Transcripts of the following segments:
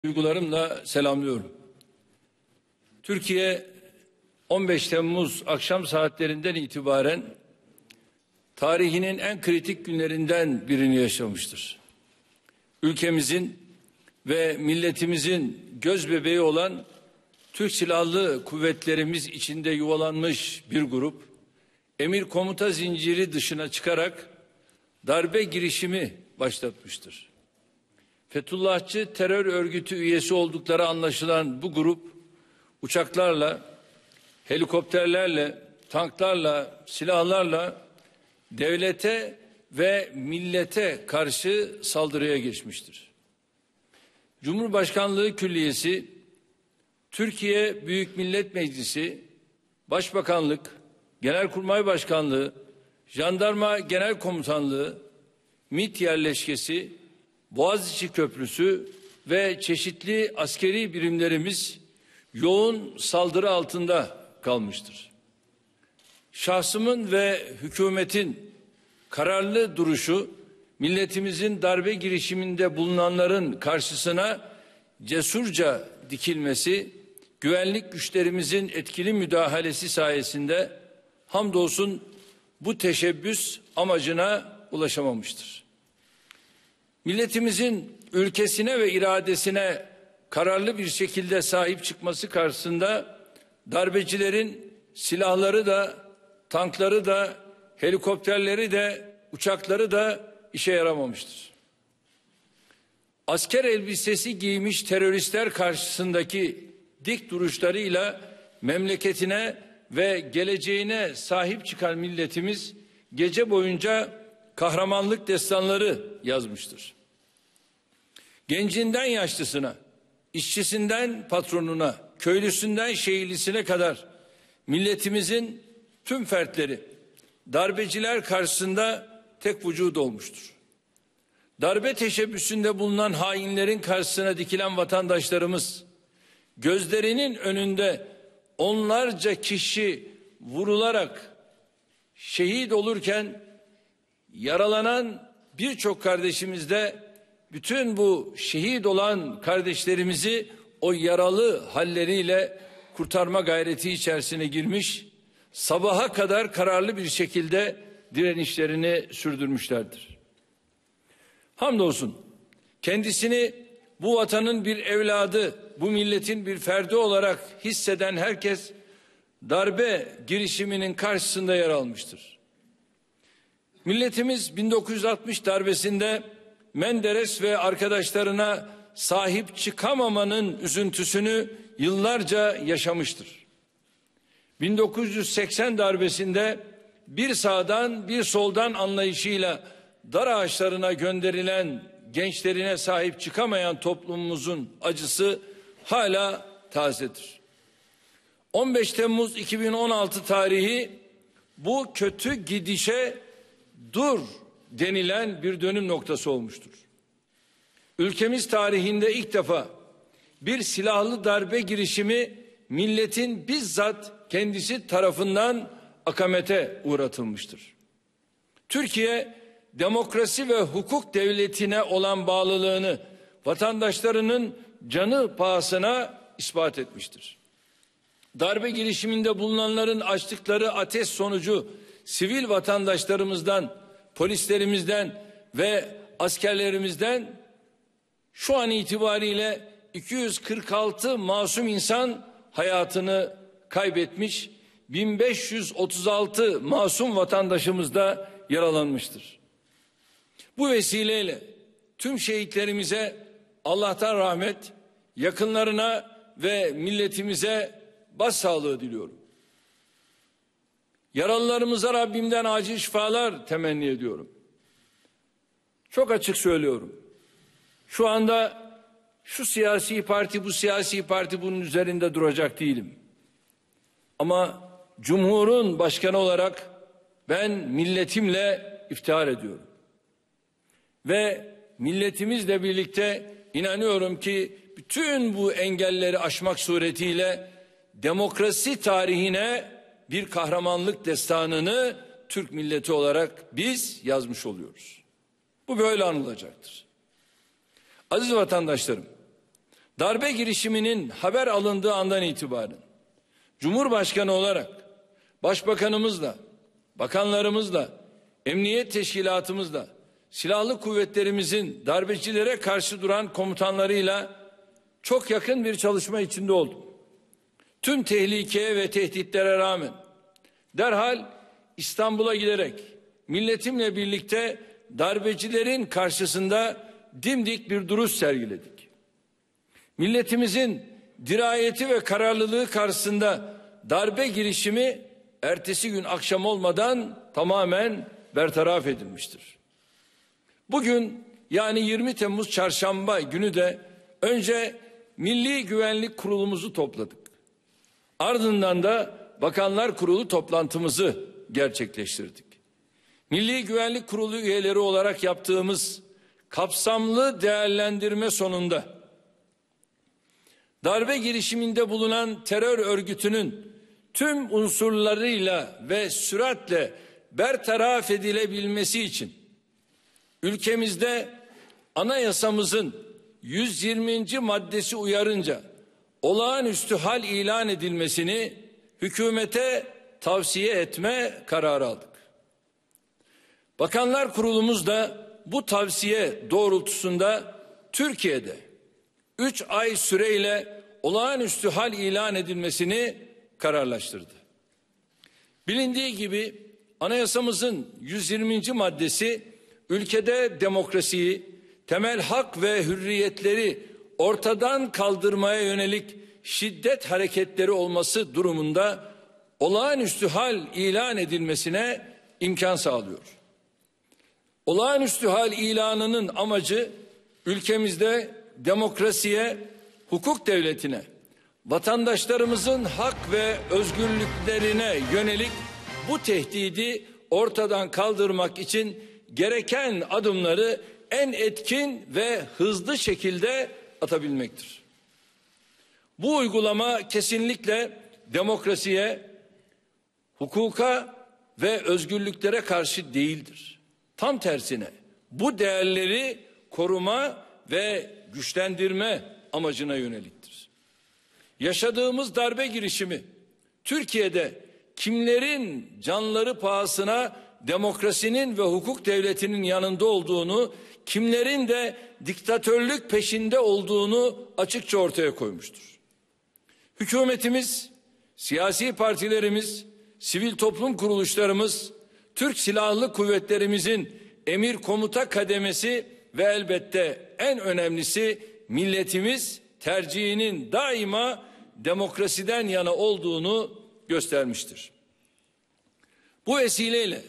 Duygularımla selamlıyorum. Türkiye 15 Temmuz akşam saatlerinden itibaren tarihinin en kritik günlerinden birini yaşamıştır. Ülkemizin ve milletimizin gözbebeği olan Türk Silahlı Kuvvetlerimiz içinde yuvalanmış bir grup, emir komuta zinciri dışına çıkarak darbe girişimi başlatmıştır. Fethullahçı terör örgütü üyesi oldukları anlaşılan bu grup uçaklarla, helikopterlerle, tanklarla, silahlarla devlete ve millete karşı saldırıya geçmiştir. Cumhurbaşkanlığı Külliyesi, Türkiye Büyük Millet Meclisi, Başbakanlık, Genelkurmay Başkanlığı, Jandarma Genel Komutanlığı, MİT yerleşkesi, Boğaziçi Köprüsü ve çeşitli askeri birimlerimiz yoğun saldırı altında kalmıştır. Şahsımın ve hükümetin kararlı duruşu, milletimizin darbe girişiminde bulunanların karşısına cesurca dikilmesi, güvenlik güçlerimizin etkili müdahalesi sayesinde hamdolsun bu teşebbüs amacına ulaşamamıştır. Milletimizin ülkesine ve iradesine kararlı bir şekilde sahip çıkması karşısında darbecilerin silahları da, tankları da, helikopterleri de, uçakları da işe yaramamıştır. Asker elbisesi giymiş teröristler karşısındaki dik duruşlarıyla memleketine ve geleceğine sahip çıkan milletimiz gece boyunca kahramanlık destanları yazmıştır. Gencinden yaşlısına, işçisinden patronuna, köylüsünden şehirlisine kadar milletimizin tüm fertleri darbeciler karşısında tek vücut olmuştur. Darbe teşebbüsünde bulunan hainlerin karşısına dikilen vatandaşlarımız gözlerinin önünde onlarca kişi vurularak şehit olurken yaralanan birçok kardeşimiz de bütün bu şehit olan kardeşlerimizi o yaralı halleriyle kurtarma gayreti içerisine girmiş, sabaha kadar kararlı bir şekilde direnişlerini sürdürmüşlerdir. Hamdolsun kendisini bu vatanın bir evladı, bu milletin bir ferdi olarak hisseden herkes darbe girişiminin karşısında yer almıştır. Milletimiz 1960 darbesinde Menderes ve arkadaşlarına sahip çıkamamanın üzüntüsünü yıllarca yaşamıştır. 1980 darbesinde bir sağdan bir soldan anlayışıyla dar ağaçlarına gönderilen gençlerine sahip çıkamayan toplumumuzun acısı hala tazedir. 15 Temmuz 2016 tarihi bu kötü gidişe dur denilen bir dönüm noktası olmuştur. Ülkemiz tarihinde ilk defa bir silahlı darbe girişimi milletin bizzat kendisi tarafından akamete uğratılmıştır. Türkiye demokrasi ve hukuk devletine olan bağlılığını vatandaşlarının canı pahasına ispat etmiştir. Darbe girişiminde bulunanların açtıkları ateş sonucu sivil vatandaşlarımızdan, polislerimizden ve askerlerimizden şu an itibariyle 246 masum insan hayatını kaybetmiş, 1536 masum vatandaşımız da yaralanmıştır. Bu vesileyle tüm şehitlerimize Allah'tan rahmet, yakınlarına ve milletimize başsağlığı diliyorum. Yaralılarımıza Rabbimden acil şifalar temenni ediyorum. Çok açık söylüyorum. Şu anda şu siyasi parti, bu siyasi parti bunun üzerinde duracak değilim. Ama Cumhur'un başkanı olarak ben milletimle iftihar ediyorum. Ve milletimizle birlikte inanıyorum ki bütün bu engelleri aşmak suretiyle demokrasi tarihine bir kahramanlık destanını Türk milleti olarak biz yazmış oluyoruz. Bu böyle anılacaktır. Aziz vatandaşlarım, Darbe girişiminin haber alındığı andan itibaren Cumhurbaşkanı olarak Başbakanımızla, bakanlarımızla, emniyet teşkilatımızla, silahlı kuvvetlerimizin darbecilere karşı duran komutanlarıyla çok yakın bir çalışma içinde oldum. Tüm tehlikeye ve tehditlere rağmen derhal İstanbul'a giderek milletimle birlikte darbecilerin karşısında dimdik bir duruş sergiledik. Milletimizin dirayeti ve kararlılığı karşısında darbe girişimi ertesi gün akşam olmadan tamamen bertaraf edilmiştir. Bugün yani 20 Temmuz Çarşamba günü de önce Milli Güvenlik Kurulumuzu topladık. Ardından da Bakanlar Kurulu toplantımızı gerçekleştirdik. Milli Güvenlik Kurulu üyeleri olarak yaptığımız kapsamlı değerlendirme sonunda darbe girişiminde bulunan terör örgütünün tüm unsurlarıyla ve süratle bertaraf edilebilmesi için ülkemizde anayasamızın 120. maddesi uyarınca olağanüstü hal ilan edilmesini hükümete tavsiye etme kararı aldık. Bakanlar Kurulumuz da bu tavsiye doğrultusunda Türkiye'de 3 ay süreyle olağanüstü hal ilan edilmesini kararlaştırdı. Bilindiği gibi anayasamızın 120. maddesi ülkede demokrasiyi, temel hak ve hürriyetleri ortadan kaldırmaya yönelik şiddet hareketleri olması durumunda olağanüstü hal ilan edilmesine imkan sağlıyor. Olağanüstü hal ilanının amacı ülkemizde demokrasiye, hukuk devletine, vatandaşlarımızın hak ve özgürlüklerine yönelik bu tehdidi ortadan kaldırmak için gereken adımları en etkin ve hızlı şekilde atabilmektir. Bu uygulama kesinlikle demokrasiye, hukuka ve özgürlüklere karşı değildir. Tam tersine bu değerleri koruma ve güçlendirme amacına yöneliktir. Yaşadığımız darbe girişimi Türkiye'de kimlerin canları pahasına demokrasinin ve hukuk devletinin yanında olduğunu, kimlerin de diktatörlük peşinde olduğunu açıkça ortaya koymuştur. Hükümetimiz, siyasi partilerimiz, sivil toplum kuruluşlarımız, Türk Silahlı Kuvvetlerimizin emir komuta kademesi ve elbette en önemlisi milletimiz tercihinin daima demokrasiden yana olduğunu göstermiştir. Bu vesileyle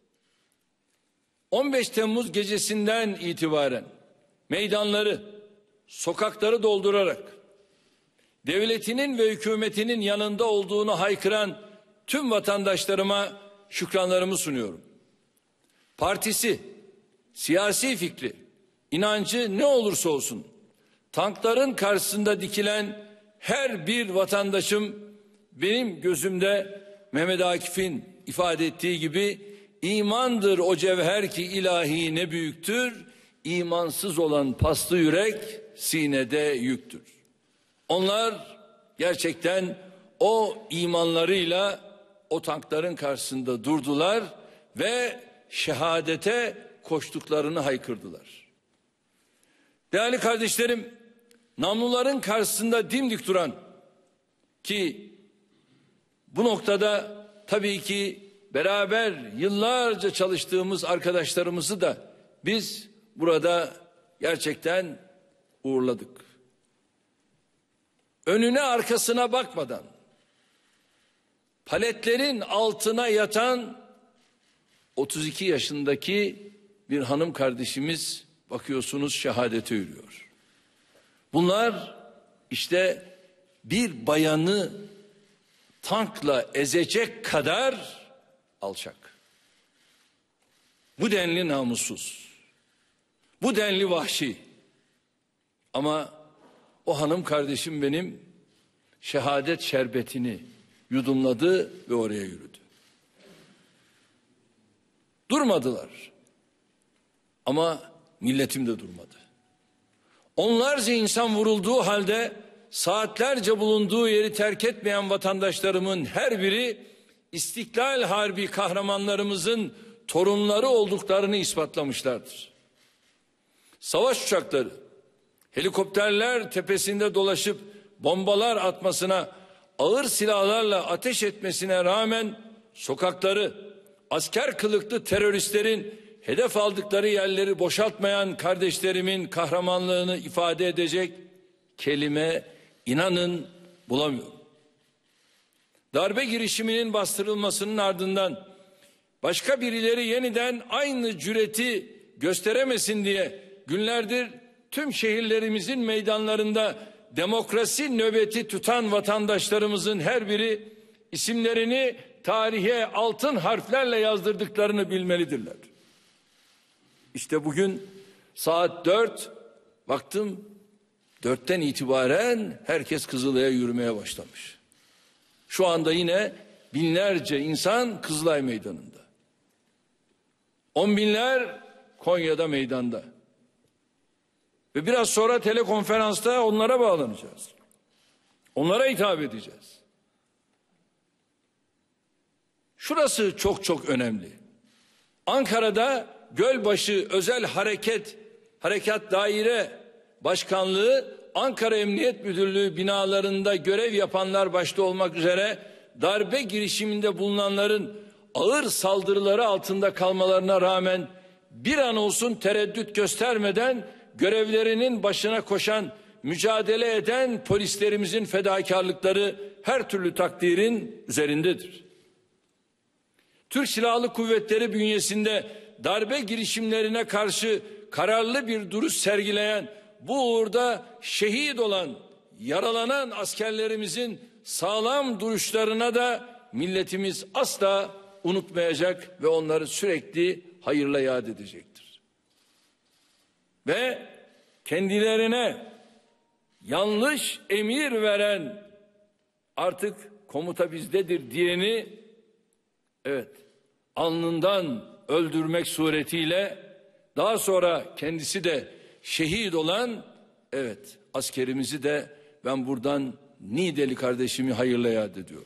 15 Temmuz gecesinden itibaren meydanları, sokakları doldurarak devletinin ve hükümetinin yanında olduğunu haykıran tüm vatandaşlarıma şükranlarımı sunuyorum. Partisi, siyasi fikri, inancı ne olursa olsun tankların karşısında dikilen her bir vatandaşım benim gözümde Mehmet Akif'in ifade ettiği gibi imandır o cevher ki ilahi ne büyüktür, imansız olan paslı yürek sinede yüktür. Onlar gerçekten o imanlarıyla o tankların karşısında durdular ve şehadete koştuklarını haykırdılar. Değerli kardeşlerim, namluların karşısında dimdik duran ki bu noktada tabii ki beraber yıllarca çalıştığımız arkadaşlarımızı da biz burada gerçekten uğurladık. Önüne arkasına bakmadan paletlerin altına yatan 32 yaşındaki bir hanım kardeşimiz bakıyorsunuz şehadete yürüyor. Bunlar işte bir bayanı tankla ezecek kadar alçak. Bu denli namussuz. Bu denli vahşi. Ama o hanım kardeşim benim şehadet şerbetini yudumladı ve oraya yürüdü. Durmadılar. Ama milletim de durmadı. Onlarca insan vurulduğu halde saatlerce bulunduğu yeri terk etmeyen vatandaşlarımın her biri İstiklal Harbi kahramanlarımızın torunları olduklarını ispatlamışlardır. Savaş uçakları, helikopterler tepesinde dolaşıp bombalar atmasına, ağır silahlarla ateş etmesine rağmen sokakları asker kılıklı teröristlerin hedef aldıkları yerleri boşaltmayan kardeşlerimin kahramanlığını ifade edecek kelime, inanın, bulamıyorum. Darbe girişiminin bastırılmasının ardından başka birileri yeniden aynı cüreti gösteremesin diye günlerdir tüm şehirlerimizin meydanlarında demokrasi nöbeti tutan vatandaşlarımızın her biri isimlerini tarihe altın harflerle yazdırdıklarını bilmelidirler. İşte bugün saat 4, baktım 4'ten itibaren herkes Kızılay'a yürümeye başlamış. Şu anda yine binlerce insan Kızılay Meydanı'nda. 10 binler Konya'da meydanda. Ve biraz sonra telekonferansta onlara bağlanacağız. Onlara hitap edeceğiz. Şurası çok çok önemli. Ankara'da Gölbaşı Özel Harekat Daire Başkanlığı, Ankara Emniyet Müdürlüğü binalarında görev yapanlar başta olmak üzere darbe girişiminde bulunanların ağır saldırıları altında kalmalarına rağmen bir an olsun tereddüt göstermeden görevlerinin başına koşan, mücadele eden polislerimizin fedakarlıkları her türlü takdirin üzerindedir. Türk Silahlı Kuvvetleri bünyesinde darbe girişimlerine karşı kararlı bir duruş sergileyen, bu uğurda şehit olan, yaralanan askerlerimizin sağlam duruşlarına da milletimiz asla unutmayacak ve onları sürekli hayırla yad edecektir. Ve kendilerine yanlış emir veren, artık komuta bizdedir diyeni, evet, alnından öldürmek suretiyle daha sonra kendisi de şehit olan, evet, askerimizi de ben buradan Niğdeli kardeşimi hayırla yad ediyorum.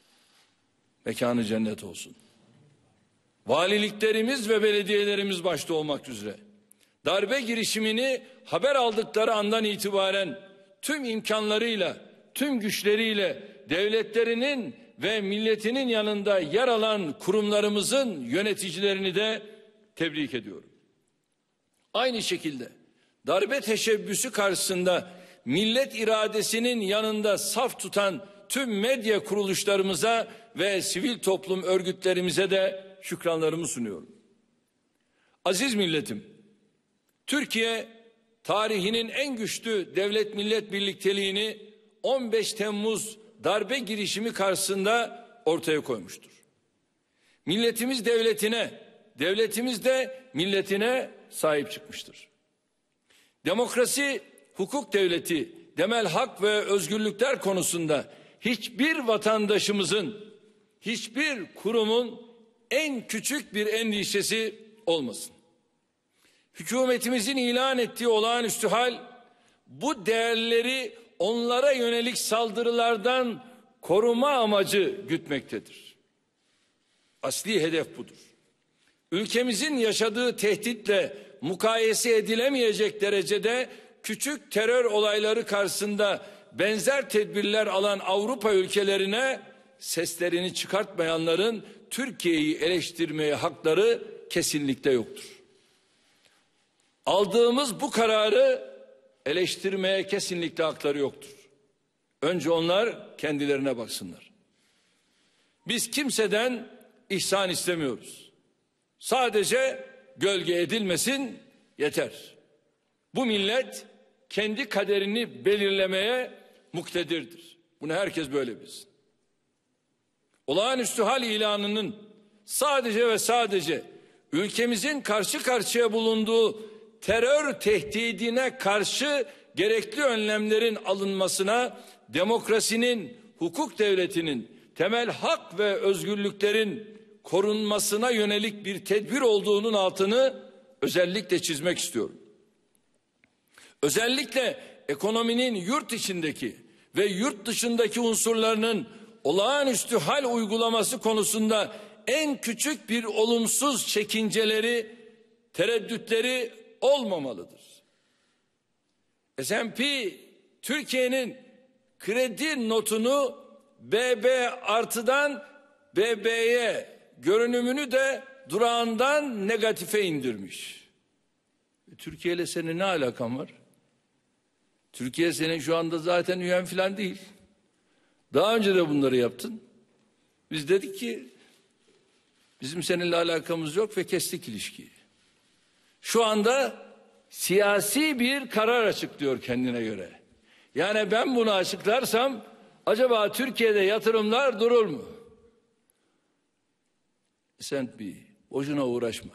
Mekanı cennet olsun. Valiliklerimiz ve belediyelerimiz başta olmak üzere darbe girişimini haber aldıkları andan itibaren tüm imkanlarıyla, tüm güçleriyle devletlerinin ve milletinin yanında yer alan kurumlarımızın yöneticilerini de tebrik ediyorum. Aynı şekilde darbe teşebbüsü karşısında millet iradesinin yanında saf tutan tüm medya kuruluşlarımıza ve sivil toplum örgütlerimize de şükranlarımı sunuyorum. Aziz milletim, Türkiye tarihinin en güçlü devlet millet birlikteliğini 15 Temmuz darbe girişimi karşısında ortaya koymuştur. Milletimiz devletine, devletimiz de milletine sahip çıkmıştır. Demokrasi, hukuk devleti, temel hak ve özgürlükler konusunda hiçbir vatandaşımızın, hiçbir kurumun en küçük bir endişesi olmasın. Hükümetimizin ilan ettiği olağanüstü hal, bu değerleri onlara yönelik saldırılardan koruma amacı gütmektedir. Asli hedef budur. Ülkemizin yaşadığı tehditle mukayese edilemeyecek derecede küçük terör olayları karşısında benzer tedbirler alan Avrupa ülkelerine seslerini çıkartmayanların Türkiye'yi eleştirmeye hakları kesinlikle yoktur. Aldığımız bu kararı eleştirmeye kesinlikle hakları yoktur. Önce onlar kendilerine baksınlar. Biz kimseden ihsan istemiyoruz. Sadece gölge edilmesin yeter. Bu millet kendi kaderini belirlemeye muktedirdir. Bunu herkes böyle bilsin. Olağanüstü hal ilanının sadece ve sadece ülkemizin karşı karşıya bulunduğu terör tehdidine karşı gerekli önlemlerin alınmasına, demokrasinin, hukuk devletinin, temel hak ve özgürlüklerin korunmasına yönelik bir tedbir olduğunun altını özellikle çizmek istiyorum. Özellikle ekonominin yurt içindeki ve yurt dışındaki unsurlarının olağanüstü hal uygulaması konusunda en küçük bir olumsuz çekinceleri, tereddütleri olmamalıdır. S&P Türkiye'nin kredi notunu BB artıdan BB'ye, görünümünü de durağından negatife indirmiş. Türkiye ile senin ne alakan var? Türkiye senin şu anda zaten üyen falan değil. Daha önce de bunları yaptın. Biz dedik ki bizim seninle alakamız yok ve kestik ilişkiyi. Şu anda siyasi bir karar açıklıyor kendine göre. Yani ben bunu açıklarsam acaba Türkiye'de yatırımlar durur mu? S&P boşuna uğraşma.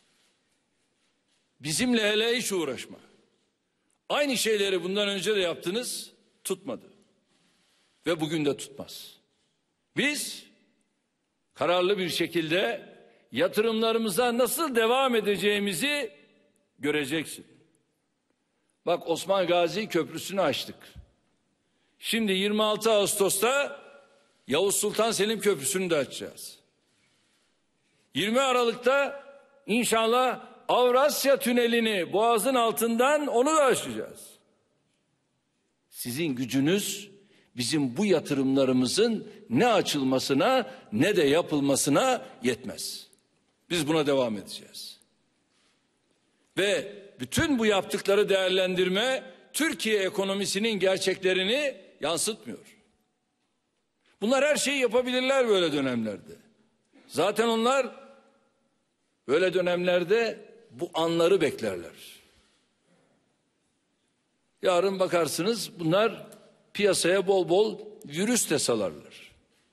Bizimle hele hiç uğraşma. Aynı şeyleri bundan önce de yaptınız, tutmadı. Ve bugün de tutmaz. Biz kararlı bir şekilde yatırımlarımıza nasıl devam edeceğimizi göreceksin. Bak, Osman Gazi Köprüsü'nü açtık. Şimdi 26 Ağustos'ta Yavuz Sultan Selim Köprüsü'nü de açacağız. 20 Aralık'ta inşallah Avrasya Tüneli'ni Boğaz'ın altından onu da açacağız. Sizin gücünüz bizim bu yatırımlarımızın ne açılmasına ne de yapılmasına yetmez. Biz buna devam edeceğiz. Ve bütün bu yaptıkları değerlendirme Türkiye ekonomisinin gerçeklerini yansıtmıyor. Bunlar her şeyi yapabilirler böyle dönemlerde. Zaten onlar böyle dönemlerde bu anları beklerler. Yarın bakarsınız bunlar piyasaya bol bol virüs de salarlar.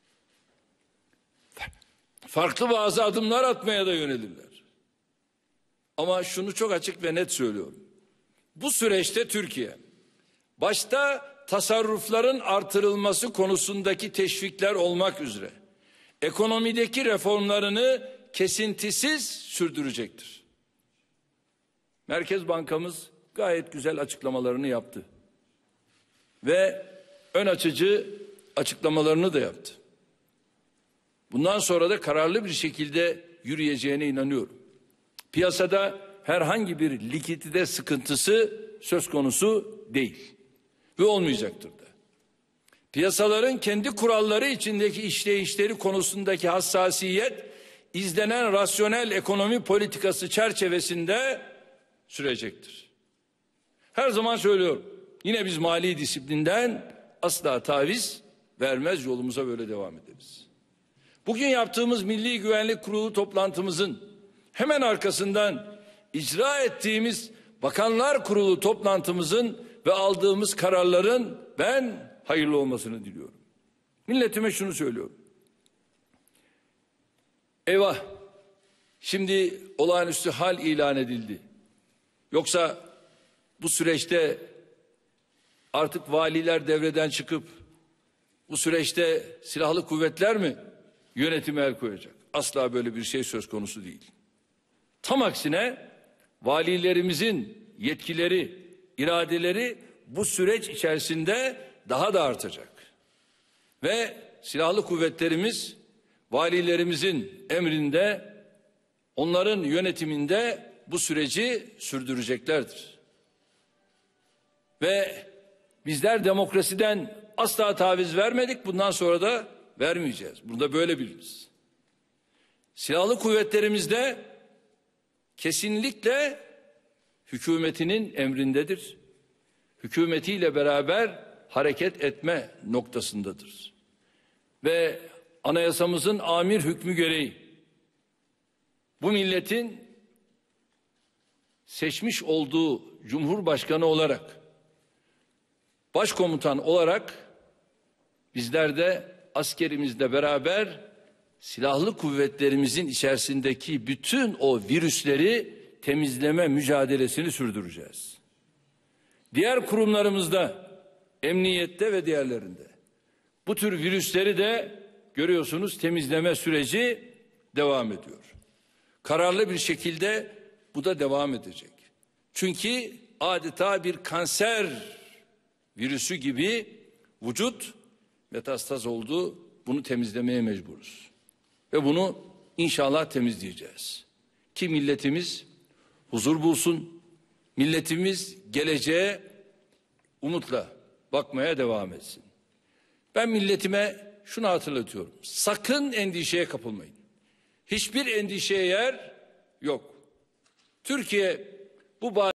Farklı bazı adımlar atmaya da yönelirler. Ama şunu çok açık ve net söylüyorum. Bu süreçte Türkiye başta tasarrufların artırılması konusundaki teşvikler olmak üzere ekonomideki reformlarını kesintisiz sürdürecektir. Merkez Bankamız gayet güzel açıklamalarını yaptı. Ve ön açıcı açıklamalarını da yaptı. Bundan sonra da kararlı bir şekilde yürüyeceğine inanıyorum. Piyasada herhangi bir likidite sıkıntısı söz konusu değil ve olmayacaktır da. Piyasaların kendi kuralları içindeki işleyişleri konusundaki hassasiyet izlenen rasyonel ekonomi politikası çerçevesinde sürecektir. Her zaman söylüyorum, yine biz mali disiplinden asla taviz vermez, yolumuza böyle devam ederiz. Bugün yaptığımız Milli Güvenlik Kurulu toplantımızın hemen arkasından icra ettiğimiz Bakanlar Kurulu toplantımızın ve aldığımız kararların ben hayırlı olmasını diliyorum. Milletime şunu söylüyorum. Eyvah, şimdi olağanüstü hal ilan edildi. Yoksa bu süreçte artık valiler devreden çıkıp bu süreçte silahlı kuvvetler mi yönetime el koyacak? Asla böyle bir şey söz konusu değil. Tam aksine valilerimizin yetkileri, iradeleri bu süreç içerisinde daha da artacak. Ve silahlı kuvvetlerimiz valilerimizin emrinde, onların yönetiminde bu süreci sürdüreceklerdir. Ve bizler demokrasiden asla taviz vermedik, bundan sonra da vermeyeceğiz. Burada böyle biliriz. Silahlı kuvvetlerimizde kesinlikle hükümetinin emrindedir. Hükümetiyle beraber hareket etme noktasındadır. Ve anayasamızın amir hükmü gereği bu milletin seçmiş olduğu Cumhurbaşkanı olarak, başkomutan olarak bizler de askerimizle beraber silahlı kuvvetlerimizin içerisindeki bütün o virüsleri temizleme mücadelesini sürdüreceğiz. Diğer kurumlarımızda, emniyette ve diğerlerinde bu tür virüsleri de görüyorsunuz, temizleme süreci devam ediyor. Kararlı bir şekilde bu da devam edecek. Çünkü adeta bir kanser virüsü gibi vücut metastaz oldu. Bunu temizlemeye mecburuz. Ve bunu inşallah temizleyeceğiz. Ki milletimiz huzur bulsun. Milletimiz geleceğe umutla bakmaya devam etsin. Ben milletime şunu hatırlatıyorum. Sakın endişeye kapılmayın. Hiçbir endişeye yer yok. Türkiye bu